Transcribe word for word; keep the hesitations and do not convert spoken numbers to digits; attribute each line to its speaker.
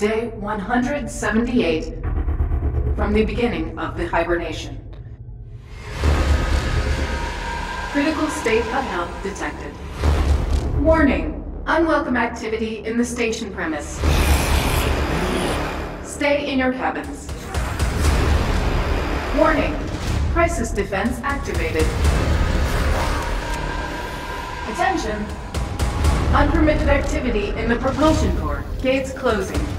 Speaker 1: Day one hundred seventy-eight from the beginning of the hibernation. Critical state of health detected. Warning! Unwelcome activity in the station premise. Stay in your cabins. Warning! Crisis defense activated. Attention! Unpermitted activity in the propulsion core. Gates closing.